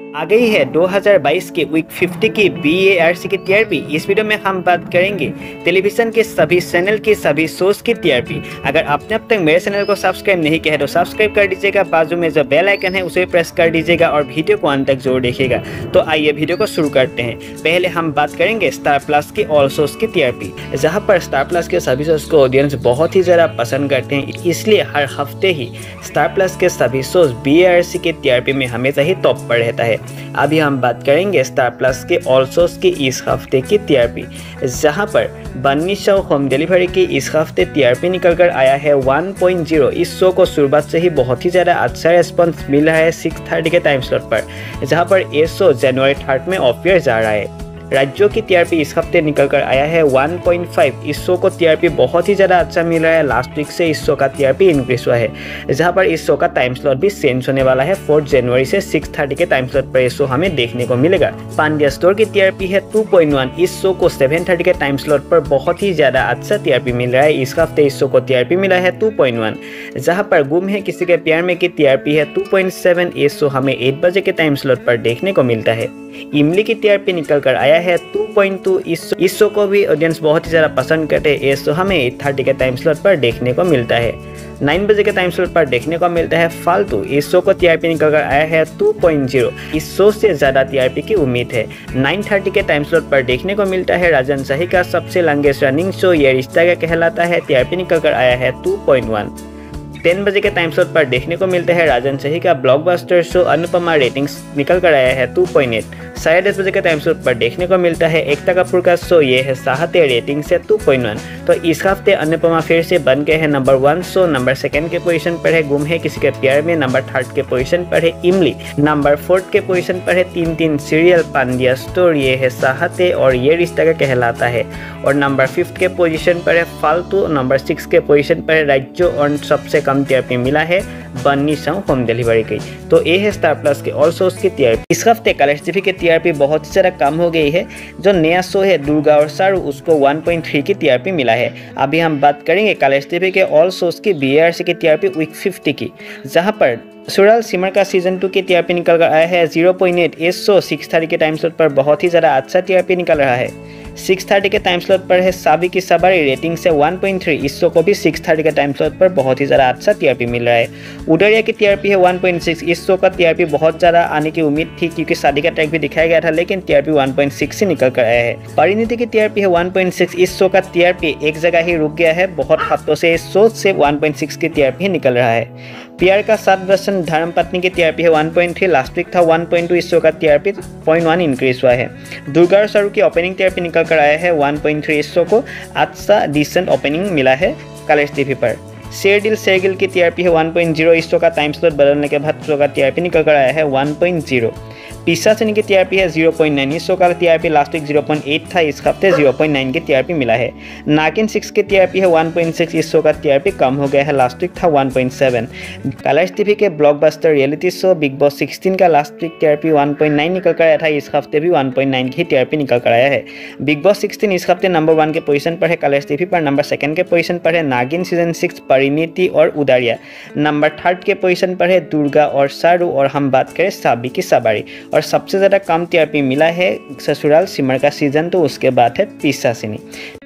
आ गई है 2022 के वीक 50 की BARC की टीआरपी। इस वीडियो में हम बात करेंगे टेलीविजन के सभी चैनल के सभी शोज की टीआरपी। अगर आपने अब तक मेरे चैनल को सब्सक्राइब नहीं किया है तो सब्सक्राइब कर दीजिएगा, बाजू में जो बेल आइकन है उसे प्रेस कर दीजिएगा और वीडियो को अंत तक जरूर देखिएगा। तो आइए वीडियो को शुरू करते हैं। पहले हम बात करेंगे स्टार प्लस के ऑल शोज की टीआरपी, जहाँ पर स्टार प्लस के सभी शोज को ऑडियंस बहुत ही ज़्यादा पसंद करते हैं, इसलिए हर हफ्ते ही स्टार प्लस के सभी शोज BARC के टीआरपी में हमेशा ही टॉप पर रहता है। अभी हम बात करेंगे स्टार प्लस के ऑल शोज की इस हफ्ते की टीआरपी, जहां पर बन्नी शो होम डिलीवरी की इस हफ्ते टीआरपी निकल कर आया है 1.0। इस शो को शुरुआत से ही बहुत ही ज़्यादा अच्छा रेस्पॉन्स मिल रहा है 6:30 के टाइम स्लॉट पर, जहां पर ये शो जनवरी 3 में ऑफ एयर जा रहा है। राज्यों की टीआरपी इस हफ्ते निकल कर आया है 1.5। इस शो को टीआरपी बहुत ही ज़्यादा अच्छा मिल रहा है। लास्ट वीक से इस शो का टीआरपी इंक्रीज हुआ है, जहां पर इस शो का टाइम स्लॉट भी चेंज होने वाला है। 4 जनवरी से 6:30 के टाइम स्लॉट पर यह शो हमें देखने को मिलेगा। पांड्या स्टोर की टीआरपी है 2.1। इस शो को 7:30 के टाइम स्लॉट पर बहुत ही ज़्यादा अच्छा टीआरपी मिल रहा है। इस हफ्ते इस शो को टीआरपी मिला है 2.1। जहां पर गुम है किसी के प्यार में की टीआरपी है 2.7। ये शो हमें 8 बजे के टाइम स्लॉट पर देखने को मिलता है। इमली की टीआरपी निकल कर आया है 2.2। इस शो को भी ऑडियंस बहुत ही ज़्यादा पसंद करते हैं। ये शो हमें 8:30 के टाइम स्लॉट पर देखने को मिलता है। 9 बजे के टाइम स्लॉट पर देखने को मिलता है फालतू। इस शो को टीआरपी निकल कर आया है 2.0। इस शो से ज़्यादा टीआरपी की उम्मीद है। 9:30 के टाइम स्लॉट पर देखने को मिलता है राजन शाही का सबसे लॉन्गेस्ट रनिंग शो ये रिश्ता क्या कहलाता है। टीआरपी निकल कर आया है 2.1। 10 बजे के टाइम स्लॉट पर देखने को मिलता है राजन शाही का ब्लॉकबस्टर शो अनुपमा। रेटिंग्स निकल कर आया है 2.8। 10:30 बजे के टाइम स्लॉट पर देखने को मिलता है एकता कपूर का शो ये है चाहते। रेटिंग्स है 2.1। तो इस हफ्ते अनुपमा फिर से बन गए हैं नंबर 1 शो। नंबर 2 के पोजीशन पर है गुम है किसी के प्यार में। नंबर 3 के पोजीशन पर है इमली। नंबर 4 के पोजीशन पर है 3 सीरियल पांड्या स्टोर ये है चाहते और ये रिश्ता का कहलाता है। और नंबर 5 के पोजीशन पर है फालतू। नंबर 6 के पोजीशन पर है राज्यों और सबसे कम टीआरपी मिला है बन्नी शो होम डिलीवरी की। तो ये है स्टार प्लस के ऑल शोज की टीआरपी। इस हफ्ते कलर्स टीवी की टीआरपी बहुत ही ज़्यादा कम हो गई है। जो नया शो है दुर्गा और शाहरुख उसको 1.3 की टीआरपी मिला है। अभी हम बात करेंगे कलर्स टीवी के ऑल शोज की BARC की टीआरपी वीक 50 की, जहां पर सुराल सिमर का सीजन 2 की टीआरपी निकल कर आया है 0.8। इस शो 6:30 के टाइम स्लॉट पर बहुत ही ज़्यादा अच्छा टीआरपी निकल रहा है। 6:30 के टाइम स्लॉट पर है साबी की सवारी। रेटिंग से 1.3। इस शो को भी 6:30 के टाइम स्लॉट पर बहुत ही ज़्यादा अच्छा टीआरपी मिल रहा है। उडरिया की टीआरपी है 1.6। इस शो का टीआरपी बहुत ज़्यादा आने की उम्मीद थी क्योंकि शादी का ट्रैक भी दिखाया गया था, लेकिन टीआरपी 1.6 से निकल कर आया है। परिणीति की टीआरपी है 1.6। इस शो का टीआरपी एक जगह ही रुक गया है। बहुत हफ्तों से इस शो से 1.6 की टीआरपी निकल रहा है। प्यार का साथ दर्शन धर्मपत्नी की टीआरपी है 1.3। लास्ट वीक था 1.2। इस शो का टीआरपी 0.1 इंक्रीज हुआ है। दुर्गा और शाहरुख की ओपनिंग टीआरपी निकल कर आया है 1.3। इस शो को अच्छा डिसेंट ओपनिंग मिला है कलर्स टीवी पर। शेरडिल शेरगिल की टीआरपी है 1.0। इस शो का टाइम स्लॉट बदलने के बाद शो का टीआरपी निकल कर आया है 1.0। पिशाचिनी की टीआरपी है 0.9। इस शो का टीआरपी लास्ट वीक 0.8 था, इस हफ्ते 0.9 की टीआरपी मिला है। नागिन 6 की टीआरपी है 1.6। इस शो का टीआरपी कम हो गया है, लास्ट वीक था 1.7। कलर्स टीवी के blockbuster reality show Bigg Boss 16 का लास्ट वीक टीआरपी 1.9 निकल कर आया था, इस हफ्ते भी 1.9 की टीआरपी निकल कर आया है। बिग बॉस 16 इस हफ्ते नंबर 1 के पोजीशन पर है कलर्स टीवी पर। नंबर 2 के पोजीशन पर है नागिन सीजन 6 परिणीति और उदारिया। नंबर 3 के पोजीशन पर है दुर्गा और शाहरुख। और हम बात करें साबी की सवारी, और सबसे ज़्यादा कम टीआरपी मिला है ससुराल सिमर का सीजन, तो उसके बाद है पिशाचिनी।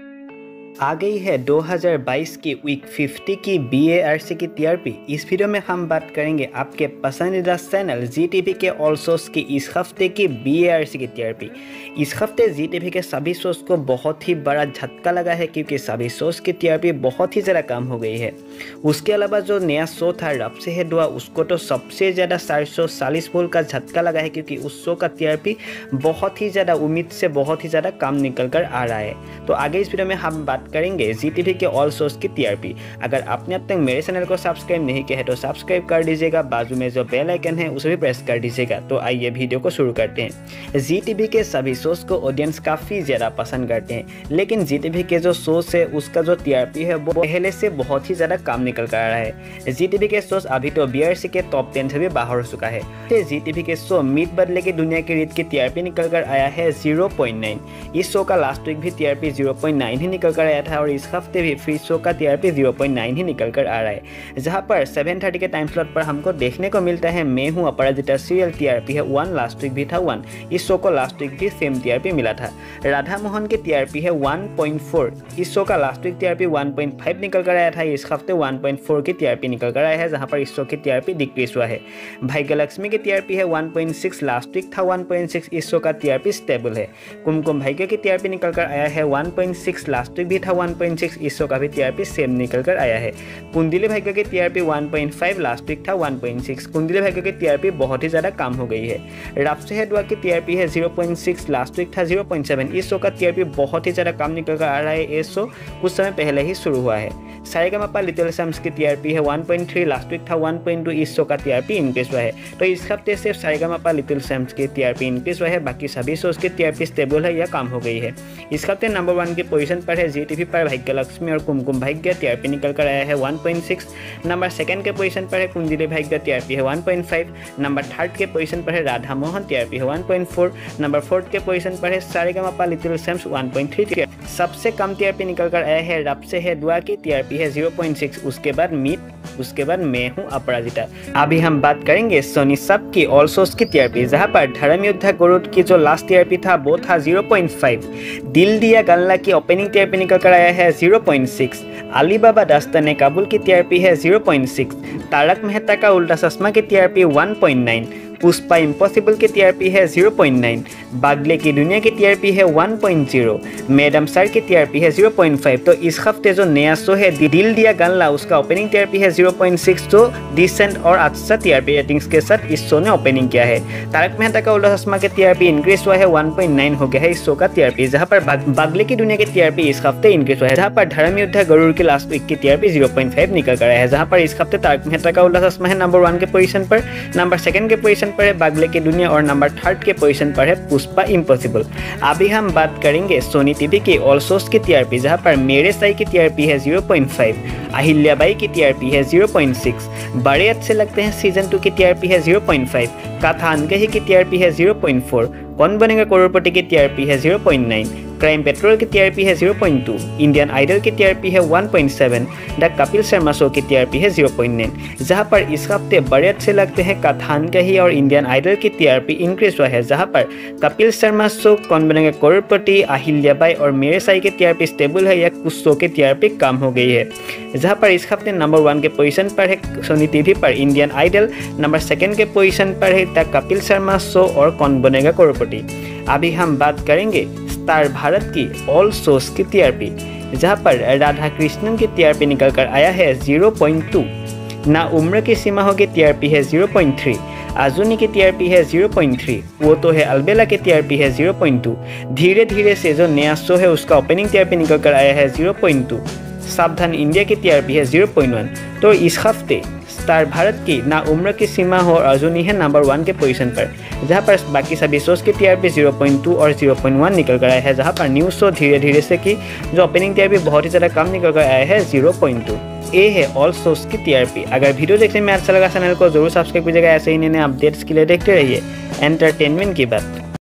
आ गई है 2022 की वीक 50 की BARC की टीआरपी। इस वीडियो में हम बात करेंगे आपके पसंदीदा चैनल ZTV के ऑल शोज की इस हफ्ते की BARC की टीआरपी। इस हफ्ते ZTV के सभी शोज को बहुत ही बड़ा झटका लगा है क्योंकि सभी शोज की टीआरपी बहुत ही ज़्यादा कम हो गई है। उसके अलावा जो नया शो था रब से है दुआ, उसको तो सबसे ज़्यादा 440 वोल्ट का झटका लगा है क्योंकि उस शो का टीआरपी बहुत ही ज़्यादा उम्मीद से बहुत ही ज़्यादा कम निकल कर आ रहा है। तो आगे इस वीडियो में हम बात करेंगे ZTV के ऑल शोज की टीआरपी। अगर आपने अब तक मेरे चैनल को सब्सक्राइब नहीं किया है तो सब्सक्राइब कर दीजिएगा, बाजू में जो बेल आइकन है उसे भी प्रेस कर दीजिएगा। तो आइए वीडियो को शुरू करते हैं। ZTV के सभी शोज को ऑडियंस काफ़ी ज़्यादा पसंद करते हैं, लेकिन ZTV के जो शोज है उसका जो टीआरपी है वो पहले से बहुत ही ज़्यादा कम निकल कर आ रहा है। ZTV के शोज अभी तो BARC के टॉप 10 से भी बाहर हो चुका है। ZTV के शो मीत बदले की दुनिया की रीत की टीआरपी निकल कर आया है 0.9। इस शो का लास्ट वीक भी टीआरपी 0.9 ही निकल कर आया था और इस हफ्ते भी फ्री शो का टीआरपी 0.9 ही निकल कर आ रहा है। जहां पर 7:30 के टाइम स्लॉट पर हमको देखने को मिलता है मैं हूं अपराजिता सीरियल टीआरपी है 1, लास्ट वीक भी था 1। इस शो को लास्ट वीक भी सेम टीआरपी मिला था। राधा मोहन के टीआरपी है 1.4। इस शो का लास्ट वीक टीआरपी 1.5 निकल कर आया था। इस हफ्ते 1.4 की टीआरपी निकल कर आया है, जहां पर इस शो की टीआरपी डिक्रीज हुआ है। भाग्यलक्ष्मी की टीआरपी है 1.6, लास्ट वीक था 1.6। इस शो का टीआरपी स्टेबल है। कुमकुम भाग्य की टीआरपी निकल कर आया है 1.6, लास्ट वीक भी था 1.6। इस शो का भी टीआरपी सेम निकल कर आया है। कुंडली भाग्य की टीआरपी 1.5, लास्ट वीक था 1.6। कुंडली भाग्य की टीआरपी बहुत ही ज़्यादा कम हो गई है। रब है दुआ की टीआरपी है 0.6, लास्ट वीक था 0.7। इस शो का टीआरपी बहुत ही ज़्यादा कम निकल कर आ रहा है। ये शो कुछ समय पहले ही शुरू हुआ है। सारेगामापा लिटिल चैम्प्स की टीआरपी है 1.3, लास्ट वीक था 1.2। इस शो का टीआरपी इंक्रीज हुआ है। तो इस हफ्ते सिर्फ सारेगामापा लिटिल चैम्प्स की टीआरपी इंक्रीज हुआ है, बाकी सभी शोज की टीआरपी स्टेबल है या कम हो गई है। इस हफ्ते नंबर 1 की पोजीशन पर है जीटीवी पर भाग्यलक्ष्मी और कुमकुम भाग्य, टीआरपी निकल कर आया है 1.6। नंबर 2 के पोजीशन पर है कुंडली भाग्य, टीआरपी है 1.5। नंबर 3 के पोजीशन पर है राधा मोहन, टीआरपी है 1.4। नंबर 4 के पोजीशन पर है सारेगामापा लिटिल चैम्प्स 1.3। सबसे कम टीआरपी निकल कर आया है रब से है दुआ की, टीआरपी है 0.6। उसके बाद मीत, उसके बाद मैं हूं अपराजिता। अभी हम बात करेंगे सोनी सब की ऑल शोज की टीआरपी, जहां पर धर्म योद्धा गरुड़ की जो लास्ट टीआरपी था वो था 0.5। दिल दिया गल्ला की ओपनिंग टीआरपी निकल कर आया है 0.6। अलीबाबा दास्ताने काबुल की टीआरपी है 0.6। तारक मेहता का उल्टा चश्मा की टीआरपी 1.9। पुष्पा इम्पॉसिबल की टीआरपी है 0.9। बागले की दुनिया की टीआरपी है 1.0। मैडम सर की टीआरपी है 0.5। तो इस हफ्ते जो नया शो है दिल दिया गल्ला, उसका ओपनिंग टीआरपी है 0.6, जो डिसेंट और अच्छा टीआरपी रेटिंग्स के साथ इस शो ने ओपनिंग किया है। तारक मेहता का उल्टा चश्मा के टीआरपी इंक्रीज हुआ है, 1.9 हो गया है इस शो का टीआरपी। जहां पर बागले की दुनिया की टीआरपी इस हफ्ते इंक्रीज हुआ है। जहां पर धर्म योद्धा गरुड़ की लास्ट वीक की टीआरपी 0.5 निकल कर आया है। जहां पर इस हफ्ते तारक मेहता का उल्टा चश्मा है नंबर 1 के पोजीशन पर, नंबर 2 के पोजीशन पर है बागले की दुनिया और नंबर 3 के पोजीशन पर है पुष्पा इम्पॉसिबल। अभी हम बात करेंगे सोनी टीवी की ऑल शोज की टीआरपी, जहां पर मेरे साई की टीआरपी है 0.5। अहिल्याबाई की टीआरपी है 0.6। बड़े अच्छे लगते हैं सीजन 2 की टीआरपी है 0.5। कथा अनकही की टीआरपी है 0.4। कौन बनेगा करोड़पति की टीआरपी है 0.9। क्राइम पेट्रोल की टीआरपी है 0.2। इंडियन आइडल की टीआरपी है 1.7। द कपिल शर्मा शो की टीआरपी है 0.9। जहां पर इस हफ्ते बड़े अच्छे लगते हैं कथान कही और इंडियन आइडल की टीआरपी इंक्रीज हुआ है। जहां पर कपिल शर्मा शो, कौन बनेगा करोड़पति, अहिल्याबाई और मेरे साई की टीआरपी स्टेबल है या कुछ शो की टीआरपी कम हो गई है। जहां पर इस हफ्ते नंबर 1 के पोजीशन पर है सोनी टीवी पर इंडियन आइडल, नंबर 2 के पोजीशन पर है द कपिल शर्मा शो और कौन बनेगा करोड़पति। अभी हम बात करेंगे स्टार भारत की ऑल शोज की टीआरपी, जहां पर राधा कृष्णन की टीआरपी निकल कर आया है 0.2। ना उम्र की सीमा हो की टीआरपी है 0.3। आजुनी की टीआरपी है 0.3। वो तो है अलबेला की टीआरपी है 0.2। धीरे धीरे से जो नया शो है उसका ओपनिंग टीआरपी निकल कर आया है 0.2। सावधान इंडिया की टीआरपी है 0.1। तो इस हफ्ते स्टार भारत की ना उम्र की सीमा हो और अर्जुनी है नंबर 1 के पोजीशन पर, जहां पर बाकी सभी शोज की टीआरपी 0.2 और 0.1 निकल कर आया है। जहां पर न्यूज शो धीरे धीरे से की जो ओपनिंग टीआरपी बहुत ही ज़्यादा कम निकल कर आया है 0.2। ये है ऑल शोज की टीआरपी। अगर वीडियो देखने में अच्छा लगा चैनल को जरूर सब्सक्राइब कीजिएगा। ऐसे ही नए अपडेट्स के लिए देखते रहिए एंटरटेनमेंट की बात।